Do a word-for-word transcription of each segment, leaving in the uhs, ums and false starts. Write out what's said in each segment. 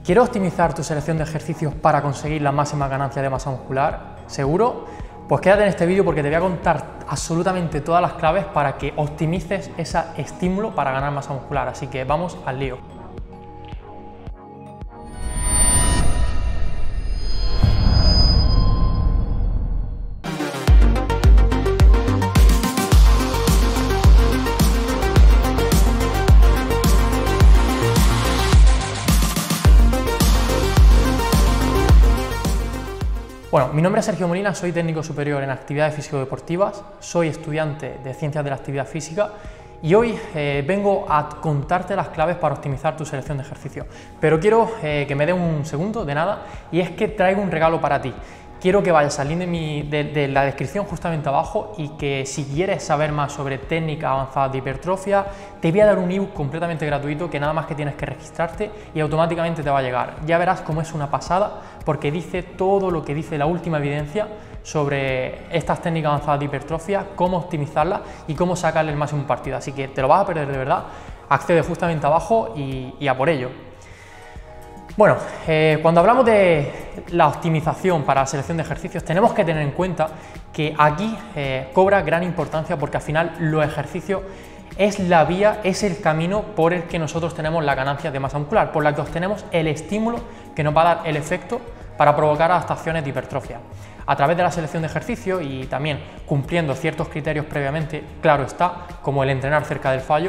¿Quieres optimizar tu selección de ejercicios para conseguir la máxima ganancia de masa muscular? ¿Seguro? Pues quédate en este vídeo porque te voy a contar absolutamente todas las claves para que optimices ese estímulo para ganar masa muscular. Así que vamos al lío. Bueno, mi nombre es Sergio Molina, soy técnico superior en actividades físico-deportivas, soy estudiante de Ciencias de la Actividad Física y hoy eh, vengo a contarte las claves para optimizar tu selección de ejercicios. Pero quiero eh, que me dé un segundo de nada y es que traigo un regalo para ti. Quiero que vayas al link de, mi, de, de la descripción justamente abajo y que si quieres saber más sobre técnicas avanzadas de hipertrofia, te voy a dar un ebook completamente gratuito que nada más que tienes que registrarte y automáticamente te va a llegar. Ya verás cómo es una pasada porque dice todo lo que dice la última evidencia sobre estas técnicas avanzadas de hipertrofia, cómo optimizarlas y cómo sacarle el máximo partido. Así que te lo vas a perder de verdad, accede justamente abajo y, y a por ello. Bueno, eh, cuando hablamos de la optimización para la selección de ejercicios tenemos que tener en cuenta que aquí eh, cobra gran importancia porque al final los ejercicios es la vía, es el camino por el que nosotros tenemos la ganancia de masa muscular, por la que obtenemos el estímulo que nos va a dar el efecto para provocar adaptaciones de hipertrofia. A través de la selección de ejercicios y también cumpliendo ciertos criterios previamente, claro está, como el entrenar cerca del fallo,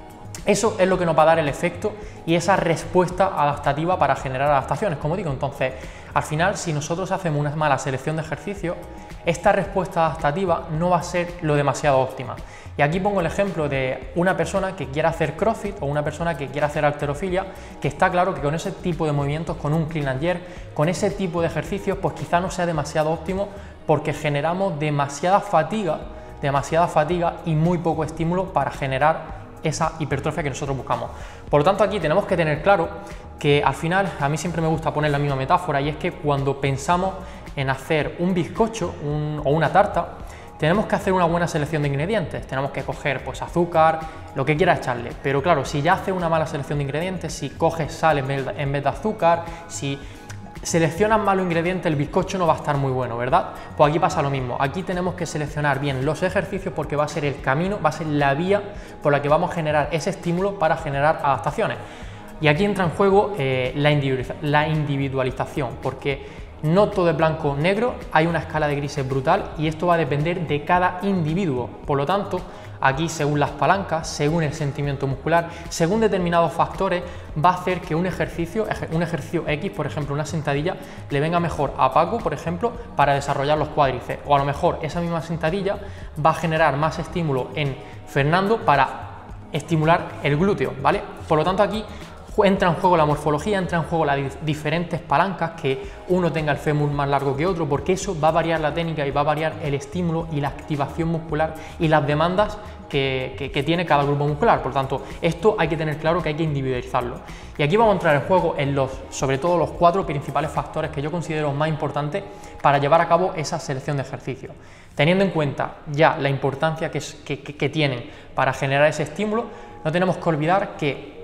eso es lo que nos va a dar el efecto y esa respuesta adaptativa para generar adaptaciones, como digo. Entonces, al final, si nosotros hacemos una mala selección de ejercicios, esta respuesta adaptativa no va a ser lo demasiado óptima. Y aquí pongo el ejemplo de una persona que quiera hacer CrossFit o una persona que quiera hacer halterofilia, que está claro que con ese tipo de movimientos, con un clean and jerk, con ese tipo de ejercicios, pues quizá no sea demasiado óptimo porque generamos demasiada fatiga, demasiada fatiga y muy poco estímulo para generar esa hipertrofia que nosotros buscamos. Por lo tanto, aquí tenemos que tener claro que al final, a mí siempre me gusta poner la misma metáfora y es que cuando pensamos en hacer un bizcocho un, o una tarta, tenemos que hacer una buena selección de ingredientes, tenemos que coger pues azúcar, lo que quieras echarle, pero claro, si ya haces una mala selección de ingredientes, si coges sal en vez de, en vez de azúcar, si seleccionas mal los ingredientes, el bizcocho no va a estar muy bueno, ¿verdad? Pues aquí pasa lo mismo, aquí tenemos que seleccionar bien los ejercicios porque va a ser el camino, va a ser la vía por la que vamos a generar ese estímulo para generar adaptaciones. Y aquí entra en juego eh, la, individualiza la individualización, porque no todo es blanco o negro, hay una escala de grises brutal y esto va a depender de cada individuo. Por lo tanto, aquí según las palancas, según el sentimiento muscular, según determinados factores, va a hacer que un ejercicio, un ejercicio X, por ejemplo una sentadilla, le venga mejor a Paco, por ejemplo, para desarrollar los cuádriceps. O a lo mejor esa misma sentadilla va a generar más estímulo en Fernando para estimular el glúteo, ¿vale? Por lo tanto, aquí entra en juego la morfología, entra en juego las diferentes palancas, que uno tenga el fémur más largo que otro, porque eso va a variar la técnica y va a variar el estímulo y la activación muscular y las demandas que, que, que tiene cada grupo muscular. Por lo tanto, esto hay que tener claro que hay que individualizarlo. Y aquí vamos a entrar en juego en los, sobre todo los cuatro principales factores que yo considero más importantes para llevar a cabo esa selección de ejercicios. Teniendo en cuenta ya la importancia que, es, que, que, que tienen para generar ese estímulo, no tenemos que olvidar que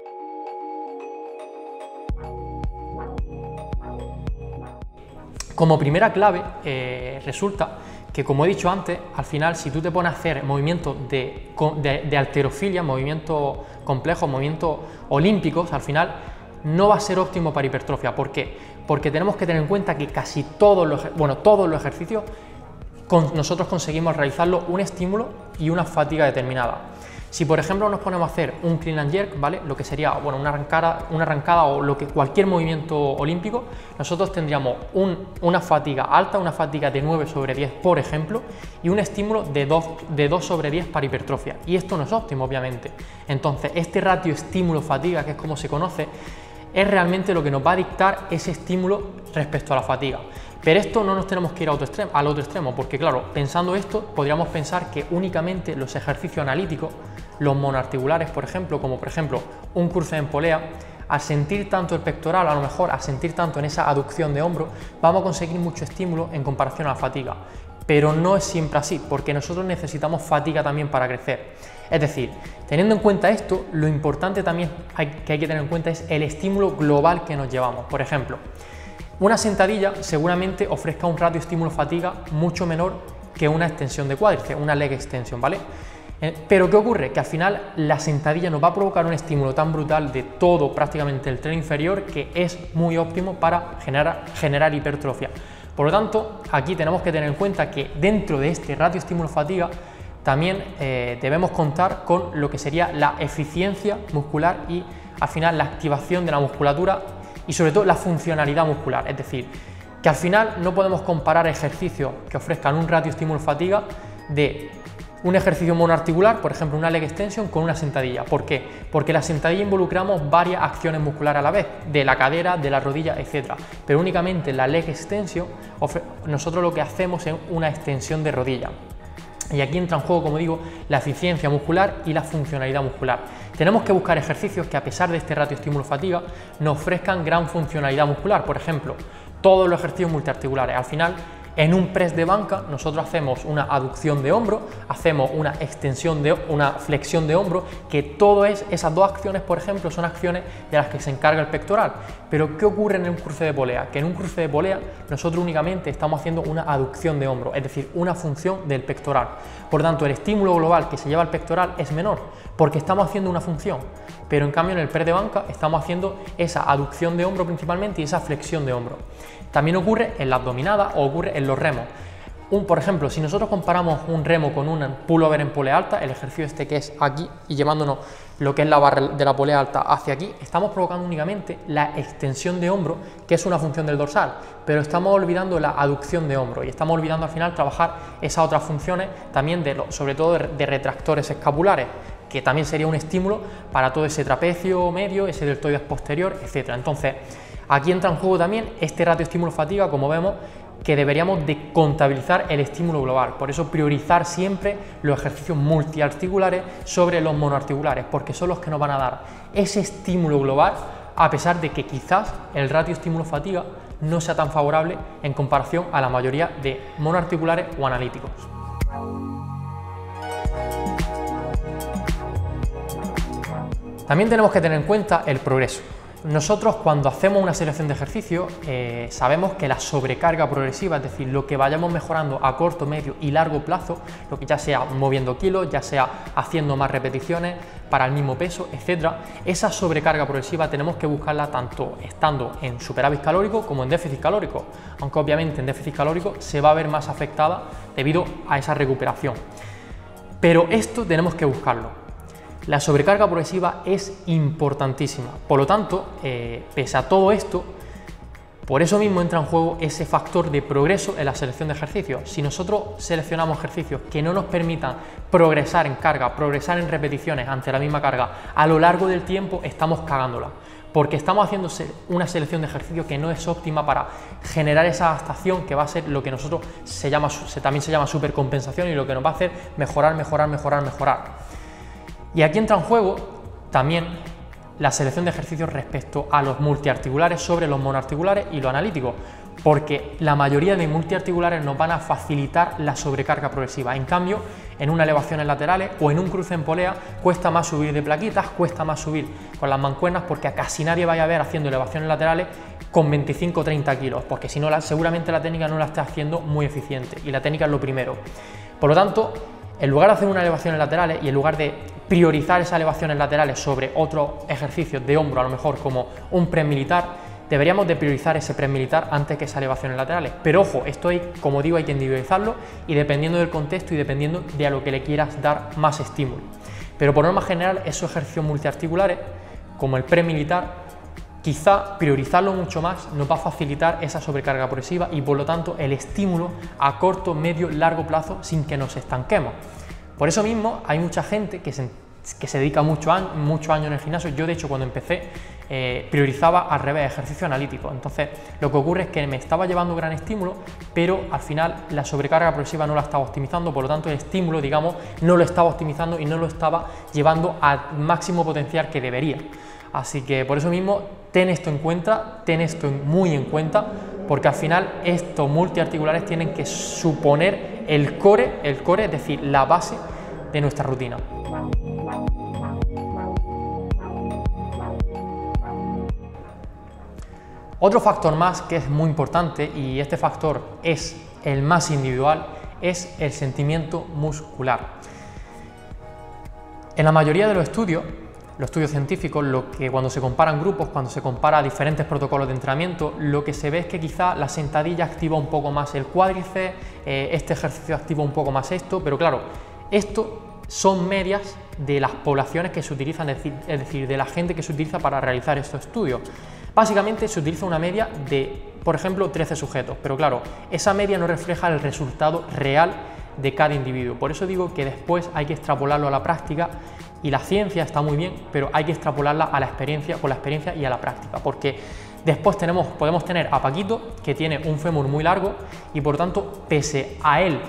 como primera clave, eh, resulta que, como he dicho antes, al final, si tú te pones a hacer movimientos de, de, de halterofilia, movimientos complejos, movimientos olímpicos, al final no va a ser óptimo para hipertrofia. ¿Por qué? Porque tenemos que tener en cuenta que casi todos los, bueno, todos los ejercicios con, nosotros conseguimos realizarlo un estímulo y una fatiga determinada. Si por ejemplo nos ponemos a hacer un clean and jerk, ¿vale? Lo que sería bueno, una, arrancada, una arrancada o lo que, cualquier movimiento olímpico, nosotros tendríamos un, una fatiga alta, una fatiga de nueve sobre diez, por ejemplo, y un estímulo de dos, de dos sobre diez para hipertrofia. Y esto no es óptimo, obviamente. Entonces, este ratio estímulo-fatiga, que es como se conoce, es realmente lo que nos va a dictar ese estímulo respecto a la fatiga. Pero esto no nos tenemos que ir a otro extremo, al otro extremo, porque claro, pensando esto, podríamos pensar que únicamente los ejercicios analíticos, los monoarticulares, por ejemplo, como por ejemplo un cruce en polea, al sentir tanto el pectoral, a lo mejor al sentir tanto en esa aducción de hombro, vamos a conseguir mucho estímulo en comparación a la fatiga. pero no es siempre así, porque nosotros necesitamos fatiga también para crecer. Es decir, teniendo en cuenta esto, lo importante también hay, que hay que tener en cuenta es el estímulo global que nos llevamos. Por ejemplo, una sentadilla seguramente ofrezca un ratio estímulo-fatiga mucho menor que una extensión de cuádriceps, una leg extension, ¿vale? Eh, pero ¿qué ocurre? Que al final la sentadilla nos va a provocar un estímulo tan brutal de todo prácticamente el tren inferior que es muy óptimo para generar, generar hipertrofia. Por lo tanto, aquí tenemos que tener en cuenta que dentro de este ratio estímulo-fatiga también eh, debemos contar con lo que sería la eficiencia muscular y al final la activación de la musculatura y sobre todo la funcionalidad muscular. Es decir, que al final no podemos comparar ejercicios que ofrezcan un ratio estímulo-fatiga de un ejercicio monoarticular, por ejemplo una leg extension, con una sentadilla. ¿Por qué? Porque la sentadilla involucramos varias acciones musculares a la vez, de la cadera, de la rodilla, etcétera. Pero únicamente en la leg extension nosotros lo que hacemos es una extensión de rodilla. Y aquí entra en juego, como digo, la eficiencia muscular y la funcionalidad muscular. Tenemos que buscar ejercicios que, a pesar de este ratio estímulo-fatiga, nos ofrezcan gran funcionalidad muscular. Por ejemplo, todos los ejercicios multiarticulares. Al final, en un press de banca, nosotros hacemos una aducción de hombro, hacemos una extensión de una flexión de hombro, que todo es, esas dos acciones, por ejemplo, son acciones de las que se encarga el pectoral. Pero ¿qué ocurre en un cruce de polea? Que en un cruce de polea nosotros únicamente estamos haciendo una aducción de hombro, es decir, una función del pectoral. Por tanto, el estímulo global que se lleva al pectoral es menor, porque estamos haciendo una función. Pero en cambio en el press de banca estamos haciendo esa aducción de hombro principalmente y esa flexión de hombro. También ocurre en la abdominada o ocurre en los remos. Un, por ejemplo, si nosotros comparamos un remo con un pullover en polea alta, el ejercicio este que es aquí y llevándonos lo que es la barra de la polea alta hacia aquí, estamos provocando únicamente la extensión de hombro, que es una función del dorsal, pero estamos olvidando la aducción de hombro y estamos olvidando al final trabajar esas otras funciones también, de, sobre todo de, de retractores escapulares, que también sería un estímulo para todo ese trapecio medio, ese deltoides posterior, etcétera. Entonces, aquí entra en juego también este ratio estímulo-fatiga, como vemos, que deberíamos de contabilizar el estímulo global. Por eso priorizar siempre los ejercicios multiarticulares sobre los monoarticulares, porque son los que nos van a dar ese estímulo global, a pesar de que quizás el ratio estímulo-fatiga no sea tan favorable en comparación a la mayoría de monoarticulares o analíticos. También tenemos que tener en cuenta el progreso. Nosotros, cuando hacemos una selección de ejercicios, eh, sabemos que la sobrecarga progresiva, es decir, lo que vayamos mejorando a corto, medio y largo plazo, lo que ya sea moviendo kilos, ya sea haciendo más repeticiones para el mismo peso, etcétera, esa sobrecarga progresiva tenemos que buscarla tanto estando en superávit calórico como en déficit calórico, aunque obviamente en déficit calórico se va a ver más afectada debido a esa recuperación. Pero esto tenemos que buscarlo. La sobrecarga progresiva es importantísima, por lo tanto, eh, pese a todo esto, por eso mismo entra en juego ese factor de progreso en la selección de ejercicios. Si nosotros seleccionamos ejercicios que no nos permitan progresar en carga, progresar en repeticiones ante la misma carga a lo largo del tiempo, estamos cagándola, porque estamos haciendo una selección de ejercicios que no es óptima para generar esa adaptación que va a ser lo que nosotros se llama, se, también se llama supercompensación, y lo que nos va a hacer mejorar, mejorar, mejorar, mejorar. Y aquí entra en juego también la selección de ejercicios respecto a los multiarticulares sobre los monoarticulares y los analíticos, porque la mayoría de multiarticulares nos van a facilitar la sobrecarga progresiva. En cambio, en una elevación en laterales o en un cruce en polea cuesta más subir de plaquitas, cuesta más subir con las mancuernas, porque a casi nadie vaya a ver haciendo elevaciones laterales con veinticinco o treinta kilos, porque si no, la, seguramente la técnica no la está haciendo muy eficiente, y la técnica es lo primero. Por lo tanto, en lugar de hacer una elevación en laterales y en lugar de priorizar esas elevaciones laterales sobre otros ejercicios de hombro, a lo mejor como un press militar, deberíamos de priorizar ese press militar antes que esas elevaciones laterales. Pero ojo, esto hay, como digo, hay que individualizarlo y dependiendo del contexto y dependiendo de a lo que le quieras dar más estímulo. Pero por norma general, esos ejercicios multiarticulares, como el press militar, quizá priorizarlo mucho más nos va a facilitar esa sobrecarga progresiva y por lo tanto el estímulo a corto, medio, largo plazo sin que nos estanquemos. Por eso mismo hay mucha gente que se, que se dedica mucho año, mucho año en el gimnasio. Yo, de hecho, cuando empecé eh, priorizaba al revés, ejercicio analítico. Entonces lo que ocurre es que me estaba llevando gran estímulo, pero al final la sobrecarga progresiva no la estaba optimizando, por lo tanto el estímulo, digamos, no lo estaba optimizando y no lo estaba llevando al máximo potencial que debería. Así que por eso mismo ten esto en cuenta, ten esto muy en cuenta, porque al final estos multiarticulares tienen que suponer el core, el core, es decir, la base de nuestra rutina. Otro factor más que es muy importante, y este factor es el más individual, es el sentimiento muscular. En la mayoría de los estudios, los estudios científicos, lo que cuando se comparan grupos, cuando se compara diferentes protocolos de entrenamiento, lo que se ve es que quizá la sentadilla activa un poco más el cuádriceps, eh, este ejercicio activa un poco más esto, pero claro, esto son medias de las poblaciones que se utilizan, es decir, es decir, de la gente que se utiliza para realizar estos estudios. Básicamente se utiliza una media de, por ejemplo, trece sujetos, pero claro, esa media no refleja el resultado real de cada individuo. Por eso digo que después hay que extrapolarlo a la práctica, y la ciencia está muy bien, pero hay que extrapolarla a la experiencia, con la experiencia y a la práctica, porque después tenemos, podemos tener a Paquito, que tiene un fémur muy largo y por tanto, pese a él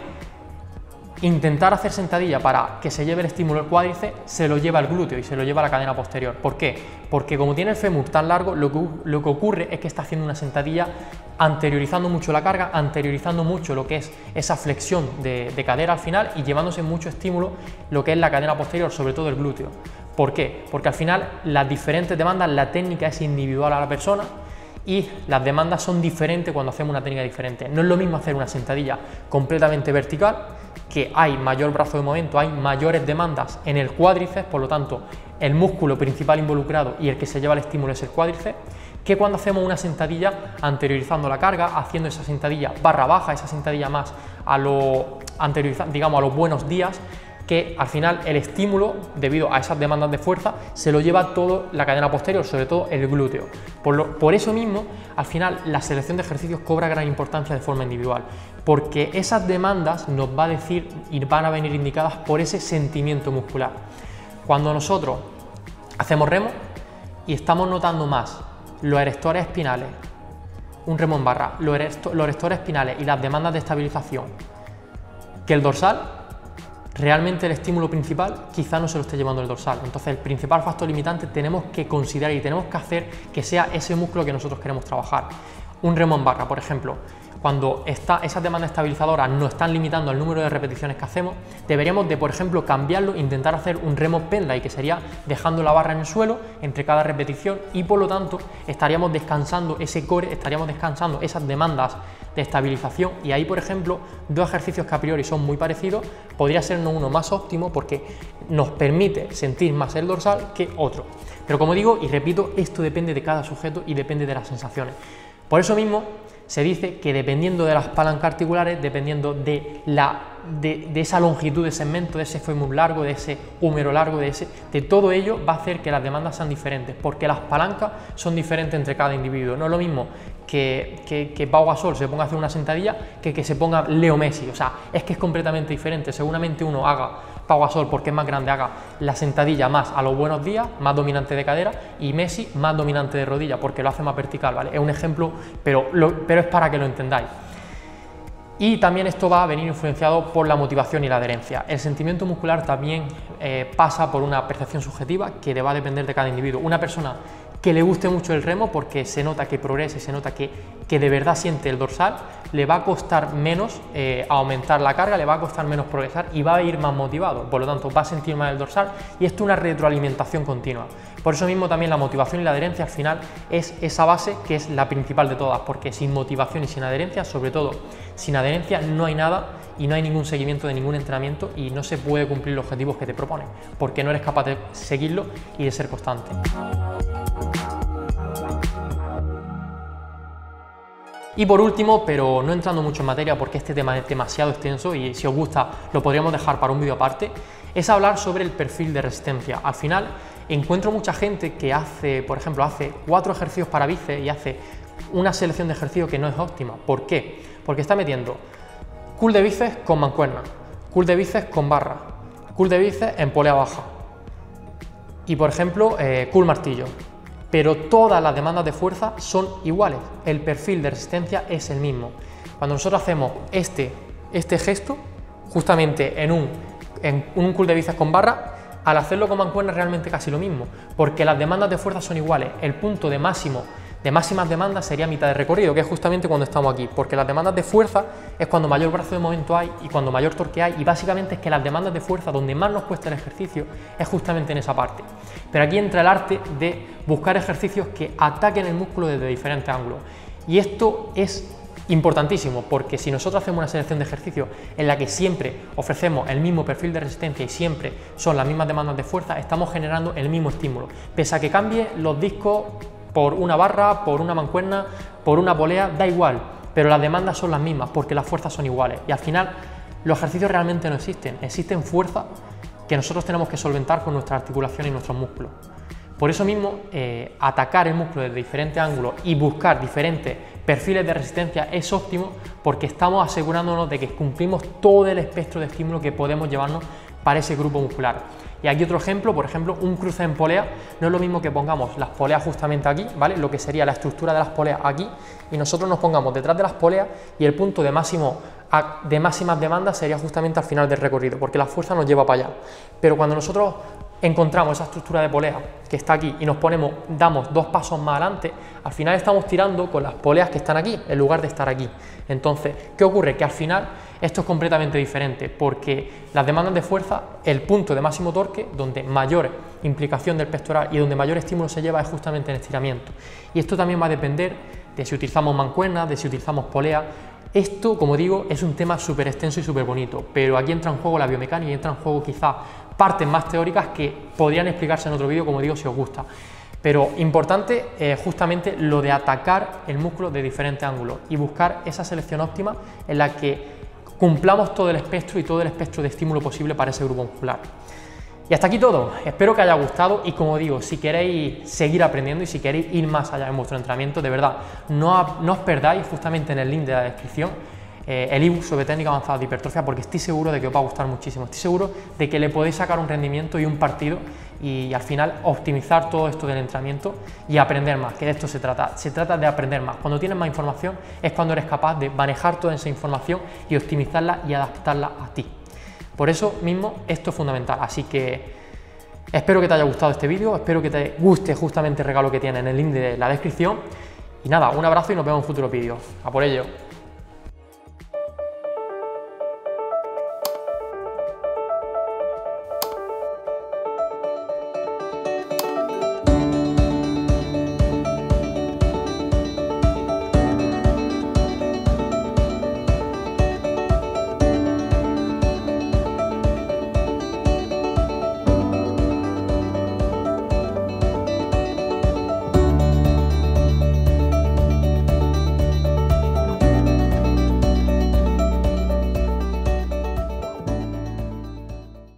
intentar hacer sentadilla para que se lleve el estímulo del cuádriceps, se lo lleva el glúteo y se lo lleva a la cadena posterior. ¿Por qué? Porque como tiene el fémur tan largo, lo que, lo que ocurre es que está haciendo una sentadilla anteriorizando mucho la carga, anteriorizando mucho lo que es esa flexión de, de cadera al final y llevándose mucho estímulo lo que es la cadena posterior, sobre todo el glúteo. ¿Por qué? Porque al final las diferentes demandas, la técnica es individual a la persona, y las demandas son diferentes cuando hacemos una técnica diferente. No es lo mismo hacer una sentadilla completamente vertical, que hay mayor brazo de movimiento, hay mayores demandas en el cuádriceps, por lo tanto el músculo principal involucrado y el que se lleva el estímulo es el cuádriceps, que cuando hacemos una sentadilla anteriorizando la carga, haciendo esa sentadilla barra baja, esa sentadilla más a lo anteriorizando, digamos, a los buenos días, que al final el estímulo, debido a esas demandas de fuerza, se lo lleva toda la cadena posterior, sobre todo el glúteo. Por, lo, por eso mismo, al final, la selección de ejercicios cobra gran importancia de forma individual, porque esas demandas nos va a decir y van a venir indicadas por ese sentimiento muscular. Cuando nosotros hacemos remo y estamos notando más los erectores espinales, un remo en barra, los, erecto, los erectores espinales y las demandas de estabilización que el dorsal, realmente el estímulo principal quizá no se lo esté llevando el dorsal. Entonces el principal factor limitante tenemos que considerar y tenemos que hacer que sea ese músculo que nosotros queremos trabajar. Un remo en barra, por ejemplo, cuando está, esas demandas estabilizadoras nos están limitando el número de repeticiones que hacemos, deberíamos de, por ejemplo, cambiarlo, intentar hacer un remo pendlay, que sería dejando la barra en el suelo entre cada repetición, y por lo tanto estaríamos descansando ese core, estaríamos descansando esas demandas de estabilización, y ahí, por ejemplo, dos ejercicios que a priori son muy parecidos, podría ser uno más óptimo porque nos permite sentir más el dorsal que otro. Pero como digo y repito, esto depende de cada sujeto y depende de las sensaciones. Por eso mismo se dice que dependiendo de las palancas articulares, dependiendo de, la, de, de esa longitud de segmento, de ese fémur largo, de ese húmero largo, de, ese, de todo ello va a hacer que las demandas sean diferentes, porque las palancas son diferentes entre cada individuo. No es lo mismo que, que, que Pau Gasol se ponga a hacer una sentadilla que que se ponga Leo Messi. O sea, es que es completamente diferente. Seguramente uno haga, Pau Gasol, porque es más grande, haga la sentadilla más a los buenos días, más dominante de cadera, y Messi más dominante de rodilla, porque lo hace más vertical, ¿vale? Es un ejemplo, pero, lo, pero es para que lo entendáis. Y también esto va a venir influenciado por la motivación y la adherencia. El sentimiento muscular también eh, pasa por una percepción subjetiva que va a depender de cada individuo. Una persona que le guste mucho el remo porque se nota que progresa, se nota que, que de verdad siente el dorsal, le va a costar menos eh, aumentar la carga, le va a costar menos progresar y va a ir más motivado, por lo tanto va a sentir más el dorsal, y esto es una retroalimentación continua. Por eso mismo también la motivación y la adherencia al final es esa base que es la principal de todas, porque sin motivación y sin adherencia, sobre todo sin adherencia, no hay nada y no hay ningún seguimiento de ningún entrenamiento y no se puede cumplir los objetivos que te propones, porque no eres capaz de seguirlo y de ser constante. Y por último, pero no entrando mucho en materia porque este tema es demasiado extenso y si os gusta lo podríamos dejar para un vídeo aparte, es hablar sobre el perfil de resistencia. Al final encuentro mucha gente que hace, por ejemplo, hace cuatro ejercicios para bíceps y hace una selección de ejercicios que no es óptima. ¿Por qué? Porque está metiendo curl de bíceps con mancuerna, curl de bíceps con barra, curl de bíceps en polea baja y, por ejemplo, eh, curl martillo. Pero todas las demandas de fuerza son iguales, el perfil de resistencia es el mismo. Cuando nosotros hacemos este, este gesto, justamente en un, en un curl de bíceps con barra, al hacerlo con mancuerna es realmente casi lo mismo, porque las demandas de fuerza son iguales, el punto de máximo de máximas demandas sería mitad de recorrido, que es justamente cuando estamos aquí, porque las demandas de fuerza es cuando mayor brazo de momento hay y cuando mayor torque hay, y básicamente es que las demandas de fuerza donde más nos cuesta el ejercicio es justamente en esa parte. Pero aquí entra el arte de buscar ejercicios que ataquen el músculo desde diferentes ángulos, y esto es importantísimo, porque si nosotros hacemos una selección de ejercicios en la que siempre ofrecemos el mismo perfil de resistencia y siempre son las mismas demandas de fuerza, estamos generando el mismo estímulo, pese a que cambie los discos por una barra, por una mancuerna, por una polea, da igual, pero las demandas son las mismas porque las fuerzas son iguales, y al final los ejercicios realmente no existen, existen fuerzas que nosotros tenemos que solventar con nuestra articulación y nuestros músculos. Por eso mismo, eh, atacar el músculo desde diferentes ángulos y buscar diferentes perfiles de resistencia es óptimo, porque estamos asegurándonos de que cumplimos todo el espectro de estímulo que podemos llevarnos para ese grupo muscular. Y aquí otro ejemplo, por ejemplo, un cruce en polea. No es lo mismo que pongamos las poleas justamente aquí, ¿vale? Lo que sería la estructura de las poleas aquí, y nosotros nos pongamos detrás de las poleas, y el punto de máximo de máximas demandas sería justamente al final del recorrido, porque la fuerza nos lleva para allá. Pero cuando nosotros encontramos esa estructura de polea que está aquí y nos ponemos, damos dos pasos más adelante, al final estamos tirando con las poleas que están aquí en lugar de estar aquí. Entonces, ¿qué ocurre? Que al final esto es completamente diferente, porque las demandas de fuerza, el punto de máximo torque, donde mayor implicación del pectoral y donde mayor estímulo se lleva, es justamente en estiramiento. Y esto también va a depender de si utilizamos mancuernas, de si utilizamos polea. Esto, como digo, es un tema súper extenso y súper bonito, pero aquí entra en juego la biomecánica y entra en juego quizás partes más teóricas que podrían explicarse en otro vídeo, como digo, si os gusta. Pero importante eh, justamente lo de atacar el músculo de diferentes ángulos y buscar esa selección óptima en la que cumplamos todo el espectro y todo el espectro de estímulo posible para ese grupo muscular. Y hasta aquí todo, espero que haya gustado, y como digo, si queréis seguir aprendiendo y si queréis ir más allá en vuestro entrenamiento, de verdad, no, no os perdáis justamente en el link de la descripción eh, el ebook sobre técnica avanzada de hipertrofia, porque estoy seguro de que os va a gustar muchísimo, estoy seguro de que le podéis sacar un rendimiento y un partido y, y al final optimizar todo esto del entrenamiento y aprender más, que de esto se trata, se trata de aprender más. Cuando tienes más información es cuando eres capaz de manejar toda esa información y optimizarla y adaptarla a ti. Por eso mismo esto es fundamental, así que espero que te haya gustado este vídeo, espero que te guste justamente el regalo que tiene en el link de la descripción, y nada, un abrazo y nos vemos en futuros vídeos. A por ello.